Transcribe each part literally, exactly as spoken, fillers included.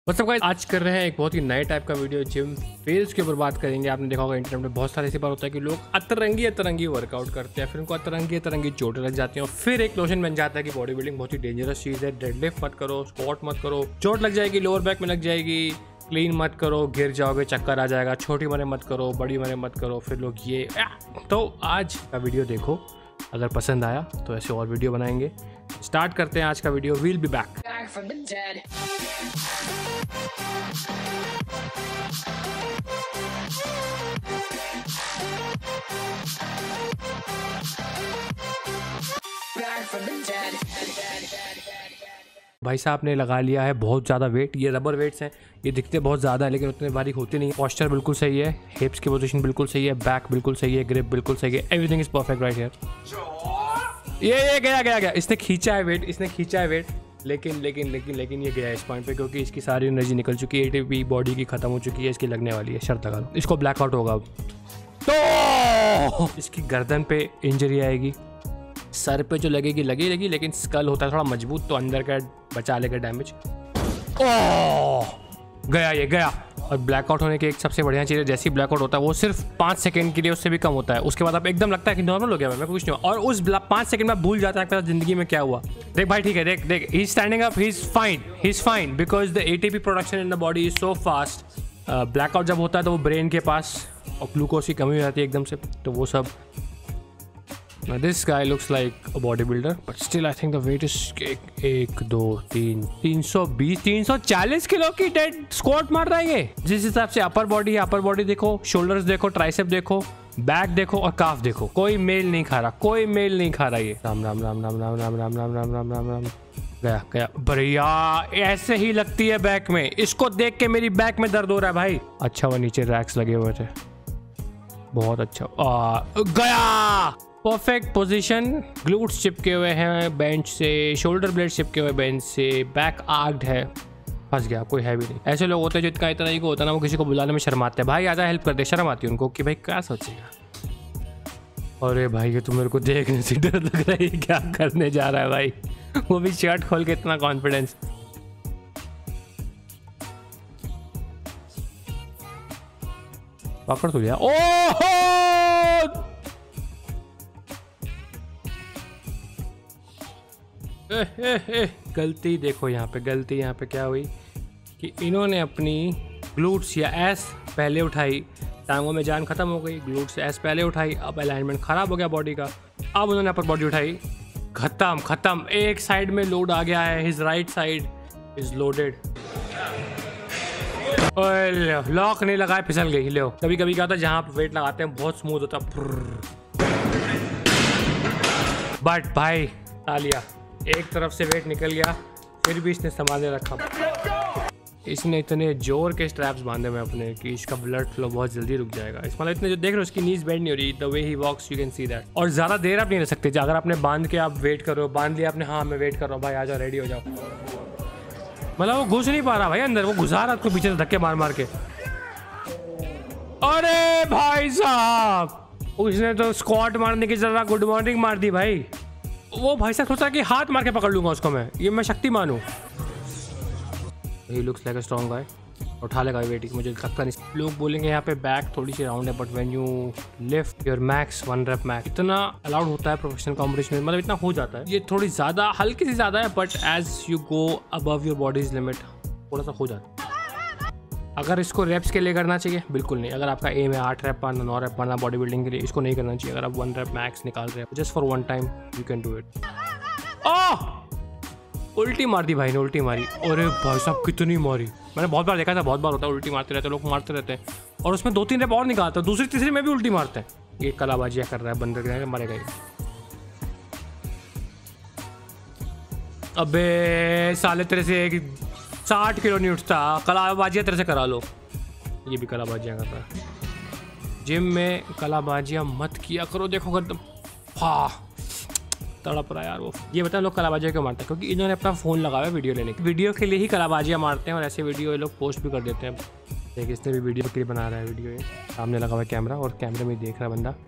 मतलब गाइस आज कर रहे हैं एक बहुत ही नए टाइप का वीडियो, जिम फेल्स के ऊपर बात करेंगे। आपने देखा होगा इंटरनेट में बहुत सारे ऐसी बार होता है कि लोग अतरंगी अतरंगी वर्कआउट करते हैं, फिर उनको अतरंगी अतरंगी चोटें लग जाती हैं और फिर एक नोशन बन जाता है कि बॉडी बिल्डिंग बहुत ही डेंजरस चीज़ है। डेडलिफ्ट मत करो, स्क्वाट मत करो, चोट लग जाएगी, लोअर बैक में लग जाएगी, क्लीन मत करो, गिर जाओगे, चक्कर आ जाएगा, छोटी मरे मत करो, बड़ी मरे मत करो, फिर लोग ये। तो आज का वीडियो देखो, अगर पसंद आया तो ऐसे और वीडियो बनाएंगे। स्टार्ट करते हैं आज का वीडियो। We'll be back. भाई साहब ने लगा लिया है बहुत ज़्यादा वेट। ये रबर वेट्स हैं, ये दिखते बहुत ज़्यादा है लेकिन उतने बारीक होते नहीं। पोस्चर बिल्कुल सही है, हिप्स की पोजीशन बिल्कुल सही है, बैक बिल्कुल सही है, ग्रिप बिल्कुल सही है, everything is perfect right here. ये ये गया गया गया इसने खींचा है वेट, इसने खींचा है वेट, लेकिन लेकिन लेकिन लेकिन ये गया इस पॉइंट पे क्योंकि इसकी सारी एनर्जी निकल चुकी है। एटीपी बॉडी की खत्म हो चुकी है, इसकी लगने वाली है। शर्त लगा लो इसको ब्लैकआउट होगा अब तो इसकी गर्दन पे इंजरी आएगी, सर पे जो लगेगी लगी लगी, लेकिन स्कल होता है थोड़ा मजबूत तो अंदर का बचा लेगा डैमेज। ओह गया, ये गया। और ब्लैकआउट होने की एक सबसे बढ़िया चीज़ है, जैसे ही ब्लैकआउट होता है वो सिर्फ पाँच सेकंड के लिए, उससे भी कम होता है। उसके बाद आप एकदम लगता है कि नॉर्मल हो गया, मैं कुछ नहीं हुआ, और उस पाँच सेकंड में भूल जाता है कि जिंदगी में क्या हुआ। देख भाई ठीक है, देख देख he is standing up, he is fine, he is fine because the ATP production in the body is so fast. Blackout जब होता है तो वो ब्रेन के पास और ग्लूकोज की कमी हो जाती है एकदम से, तो वो सब। Now this guy looks like a bodybuilder, but still I think the weight is एक, एक दो तीन तीन सौ बीस तीन सौ चालीस किलो की डेड स्क्वाट मार रहा है ये। जिस हिसाब से अपर बॉडी है, अपर बॉडी देखो, शोल्डर्स देखो, ट्राइसेप देखो, बैक देखो और काफ देखो, कोई मेल नहीं खा रहा, कोई मेल नहीं खा रहा ये। राम राम राम राम राम राम राम राम राम राम राम राम गया गया। बढ़िया, ऐसे ही लगती है बैक में। इसको देख के मेरी बैक में दर्द हो रहा है भाई। अच्छा वो नीचे रैक्स लगे हुए थे, बहुत अच्छा। आ, गया परफेक्ट पोजीशन। ग्लूट्स चिपके हुए हैं बेंच से, शोल्डर ब्लेड चिपके हुए बेंच से, बैक आर्क्ड है। फंस गया, कोई है भी नहीं। ऐसे लोग होते हैं जो इतना इतना ही को होता है ना, वो किसी को बुलाने में शर्माते हैं। भाई आजा हेल्प कर दे, शर्म आती है उनको कि भाई क्या सोचेगा। अरे भाई ये तो मेरे को देखने से डर लग रहा है, क्या करने जा रहा है भाई। वो भी शर्ट खोल के, इतना कॉन्फिडेंस। पकड़ तो लिया। ओह ए, ए, ए, गलती देखो यहाँ पे, गलती यहाँ पे क्या हुई कि इन्होंने अपनी ग्लूट्स या एस पहले उठाई, टांगों में जान खत्म हो गई, ग्लूट्स एस पहले उठाई, अब अलाइनमेंट खराब हो गया बॉडी का। अब उन्होंने अपर बॉडी उठाई, खत्म खत्म। एक साइड में लोड आ गया है, his right side is loaded. Lock नहीं लगाए, फिसल गई। लो कभी कभी क्या होता है, जहाँ वेट लगाते हैं बहुत स्मूथ होता है, बट भाई तालिया, एक तरफ से वेट निकल गया, फिर भी इसने संभाले रखा। इसने इतने जोर के स्ट्रैप्स बांधे हुए अपने कि इसका ब्लड फ्लो बहुत जल्दी रुक जाएगा। इस मतलब इतने जो देख रहे हो, उसकी नीज बेंड नहीं हो रही, the way he walks you can see that. और ज़्यादा देर आप नहीं रह सकते। अगर आपने बांध के आप वेट करो, बांध लिया आपने, हाँ मैं वेट कर रहा हूँ भाई, आ जाओ, रेडी हो जाओ, मतलब वो घुस नहीं पा रहा भाई अंदर, वो घुसा रहा आपको पीछे से धक्के मार मार के। अरे भाई साहब, उसने तो स्क्वाट मारने की जरा गुड मॉर्निंग मार दी भाई। वो भाई साहब सोचा कि हाथ मार के पकड़ लूंगा उसको मैं, ये मैं शक्तिमान हूँ। He looks like a strong guy. उठा लेगा वेट, मुझे लगता नहीं। लोग बोलेंगे यहाँ पे बैक थोड़ी सी राउंड है, but when you lift your max one rep max, इतना अलाउड होता है प्रोफेशनल कॉम्पिटिशन में, मतलब इतना हो जाता है। ये थोड़ी ज़्यादा, हल्की सी ज़्यादा है, but as you go above your body's limit थोड़ा सा हो जाता है। अगर इसको रेप्स के लिए करना चाहिए, बिल्कुल नहीं। अगर आपका एम है आठ रैप मारना, नौ रैप मारना बॉडी बिल्डिंग के लिए, इसको नहीं करना चाहिए। अगर आप वन रैप मैक्स निकाल रहे हो just for one time, you can do it. Oh उल्टी मार दी भाई ने, उल्टी मारी। अरे भाई साहब कितनी मारी, मैंने बहुत बार देखा था, बहुत बार होता है उल्टी मारते रहते हैं लोग, मारते रहते हैं और उसमें दो तीन रैप और निकालते हैं, दूसरी तीसरी में भी उल्टी मारते हैं। ये कलाबाजियाँ कर रहा है बंदर के, मरेगा ये। अबे साले तेरे से एक साठ किलो नहीं उठता, कलाबाजियाँ तेरे से करा लो। ये भी कलाबाजियाँ कर रहा है। जिम में कलाबाजियाँ मत किया करो। देखो गर्दन, हाँ तड़प रहा यार वो। ये बताओ लोग कलाबाजियाँ क्यों मारते हैं? क्योंकि इन्होंने अपना फ़ोन लगाया है वीडियो लेने के, वीडियो के लिए ही कलाबाजियाँ मारते हैं और ऐसे वीडियो ये लोग पोस्ट भी कर देते हैं। देखिए इसने भी वीडियो के लिए बना रहा है वीडियो, ये सामने लगा हुआ है कैमरा और कैमरे में देख रहा है बंदा।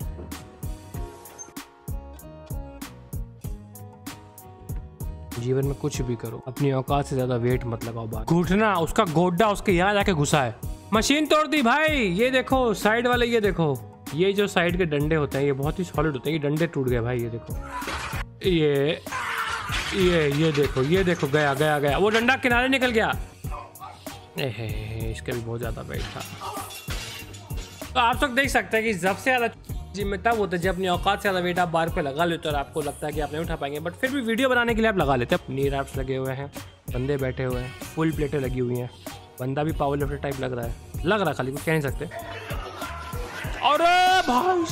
जीवन में कुछ भी करो, अपनी औकात से ज्यादा वेट मत लगाओ। बात घुटना उसका गोड्डा उसके यहाँ जाके घुसा है। मशीन तोड़ दी भाई। ये देखो साइड वाले, ये देखो ये जो साइड के डंडे होते हैं ये बहुत ही सॉलिड होते हैं। ये डंडे टूट गए भाई। ये देखो ये ये ये देखो ये देखो गया गया गया वो डंडा किनारे निकल गया। ए, इसका भी बहुत ज्यादा वेट था। तो आप सब देख सकते हैं कि सबसे ज्यादा जिम में तब होता है जब अपनी औकात से ज्यादा वेट आप बार पे लगा लेते हो और आपको लगता है कि आप नहीं उठा पाएंगे, बट फिर भी वीडियो बनाने के लिए आप लगा लेते हैं। नी रैप्स लगे हुए हैं, बंदे बैठे हुए हैं, फुल प्लेटें लगी हुई हैं। बंदा भी पावर लिफ्टर टाइप लग रहा है, लग रहा है खाली, कुछ कह नहीं सकते। अरे भाई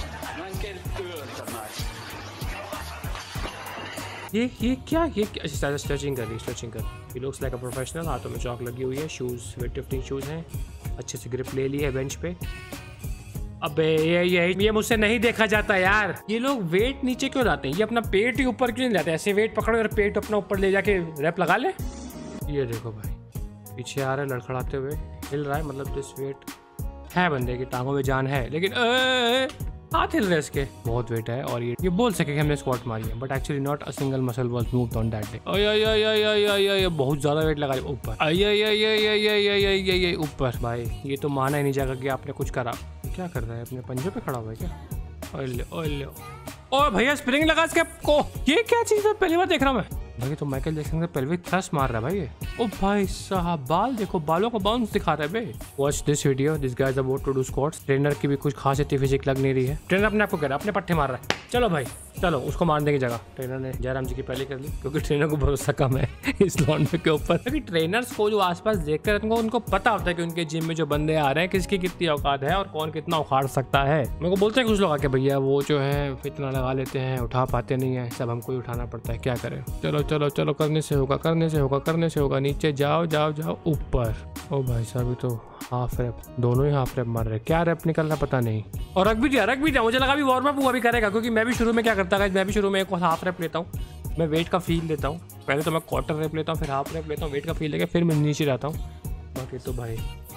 ये ये क्या ये क्या स्ट्रेचिंग कर रही है, स्ट्रेचिंग कर रही। Looks like a professional. हाथों में चौक लगी हुई है, शूज़ वेट लिफ्टिंग शूज़ हैं, अच्छे से ग्रिप ले ली है बेंच पे। अबे ये ये ये मुझसे नहीं देखा जाता यार। ये लोग वेट नीचे क्यों लाते हैं? ये अपना पेट ही ऊपर क्यों नहीं लाते? ऐसे वेट पकड़ो और पेट अपना ऊपर ले जाके रैप लगा ले। ये देखो भाई पीछे आ रहा है लड़खड़ाते हुए, हिल रहा है, मतलब दिस वेट है, बंदे की टांगों में जान है, लेकिन हाथ हिल रहे इसके, बहुत वेट है। और ये ये बोल सके कि हमने स्क्वाट मारी है, but actually not a single muscle was moved on that day. ओए ओए ओए ओए ओए ओए बहुत ज्यादा वेट लगा लिया ऊपर। अये अये अये अये अये अये अये ऊपर। भाई ये तो माना ही नहीं जाएगा कि आपने कुछ करा। क्या कर रहा है? अपने पंजों पे खड़ा हुआ है क्या? ओले ओले ओ भैया स्प्रिंग लगा इसके को। ये क्या चीज है? पहली बार देख रहा हूँ मैं भाई। तो माइकल जैक्सन का पेल्विक थ्रस्ट मार रहा है भाई ये। ओ भाई साहब बाल देखो, बालों को बाउंस दिखा रहा है बे। Watch this video, this guys about to do squats. Trainer की भी कुछ खास इतनी फिजिक लग नहीं रही है। ट्रेनर अपने आपको कह रहा है, अपने पट्टे मार रहा है। चलो भाई चलो उसको मारने की जगह ट्रेनर ने जयराम जी की पहले कर ली, क्योंकि ट्रेनर को भरोसा कम है इस लौंडे के ऊपर। क्योंकि ट्रेनर्स को जो आसपास देखते रहते हैं उनको पता होता है कि उनके जिम में जो बंदे आ रहे हैं किसकी कितनी औकात है और कौन कितना उखाड़ सकता है। मेरे को बोलते हैं कुछ लोग आके भैया वो जो है इतना लगा लेते हैं, उठा पाते नहीं है, सब हमको ही उठाना पड़ता है, क्या करें। चलो चलो चलो करने से होगा, करने से होगा, करने से होगा। नीचे जाओ जाओ जाओ ऊपर। ओ भाई साहब तो हाफ रैप, दोनों ही हाफ रैप मार रहे। क्या रैप निकलना पता नहीं। और रख भी दिया रख भी दिया मुझे लगा भी वार्म अप हुआ भी करेगा, क्योंकि मैं भी शुरू में क्या करता है, मैं भी शुरू में एक हाफ रैप लेता हूँ, मैं वेट का फील लेता हूँ। पहले तो मैं क्वार्टर रैप लेता हूँ, फिर हाफ रैप लेता हूँ, वेट का फील लेके फिर मैं नीचे जाता हूँ। बाकी तो भाई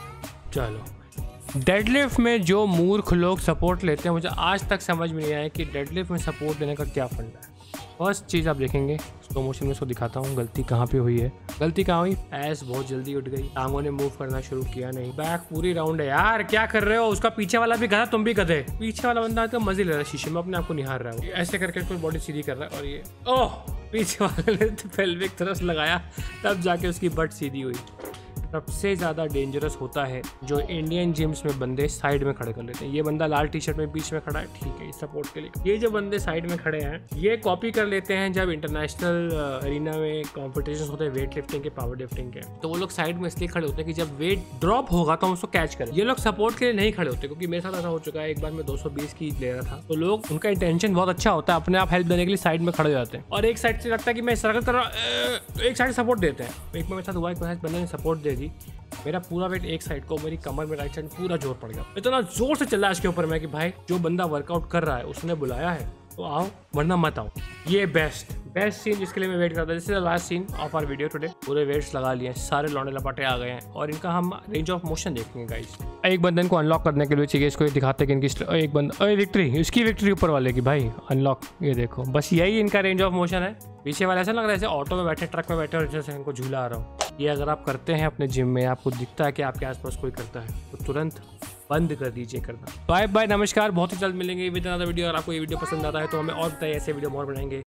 चलो। डेडलिफ्ट में जो मूर्ख लोग सपोर्ट लेते हैं, मुझे आज तक समझ में नहीं आया कि डेडलिफ्ट में सपोर्ट देने का क्या फंडा है। फर्स्ट चीज़ आप देखेंगे स्लो मोशन में इसको दिखाता हूँ गलती कहाँ पे हुई है। गलती कहाँ हुई? एस बहुत जल्दी उठ गई, टांगों ने मूव करना शुरू किया नहीं। बैक पूरी राउंड है यार, क्या कर रहे हो? उसका पीछे वाला भी गधा, तुम भी गधे। पीछे वाला बंदा तो मजे ले रहा है, शीशे में अपने आप को निहार रहा है, ऐसे करके उसको बॉडी सीधी कर रहा है। और ये ओह पीछे वाले ने तो पेल्विक थ्रस्ट लगाया, तब जाके उसकी बट सीधी हुई। सबसे ज़्यादा डेंजरस होता है जो इंडियन जिम्स में बंदे साइड में खड़े कर लेते हैं। ये बंदा लाल टी शर्ट में बीच में खड़ा है, ठीक है, सपोर्ट के लिए। ये जो बंदे साइड में खड़े हैं ये कॉपी कर लेते हैं जब इंटरनेशनल अरीना में कॉम्पिटिशन होते हैं वेट लिफ्टिंग के, पावर लिफ्टिंग के, तो वो लोग साइड में इसलिए खड़े होते हैं कि जब वेट ड्रॉप होगा तो हम उसको कैच करें। ये लोग सपोर्ट के लिए नहीं खड़े होते, क्योंकि मेरे साथ ऐसा हो चुका है। एक बार मैं दो सौ बीस की ले रहा था, तो लोग उनका इंटेंशन बहुत अच्छा होता है, अपने आप हेल्प देने के लिए साइड में खड़े हो जाते हैं, और एक साइड से लगता है कि मैं स्ट्रगल कर रहा हूँ, एक साइड सपोर्ट देते हैं। एक बार मेरे साथ हुआ, एक बंदे ने सपोर्ट दे दी, मेरा पूरा वेट एक साइड को, मेरी कमर में राइट साइड पूरा जोर पड़ गया। इतना जोर से चला इसके ऊपर मैं कि भाई जो बंदा वर्कआउट कर रहा है उसने बुलाया है तो आओ, वरना मत आओ। ये बेस्ट बेस्ट सीन जिसके लिए मैं वेट करता था, this is the last scene of our video today. पूरे वेट्स लगा लिए हैं, सारे लौंडे लपाटे आ गए हैं, और इनका हम रेंज ऑफ मोशन देखेंगे गाइस। एक बंदन को अनलॉक करने के लिए चाहिए, इसको दिखाते हैं कि इनकी एक बंदा विक्ट्री, इसकी विक्ट्री ऊपर वाले की भाई अनलॉक। ये देखो बस यही इनका रेंज ऑफ मोशन है। पीछे वाले ऐसा लग रहा है जैसे ऑटो में बैठे, ट्रक में बैठे और जैसे इनको झूला आ रहा हूँ। ये अगर आप करते हैं अपने जिम में, आपको दिखता है कि आपके आसपास कोई करता है, तो तुरंत बंद कर दीजिए करना। बाय बाय, नमस्कार, बहुत ही जल्द मिलेंगे विद अनदर वीडियो। अगर आपको ये वीडियो पसंद आता है तो हमें और बताइए, ऐसे वीडियो और बनाएंगे।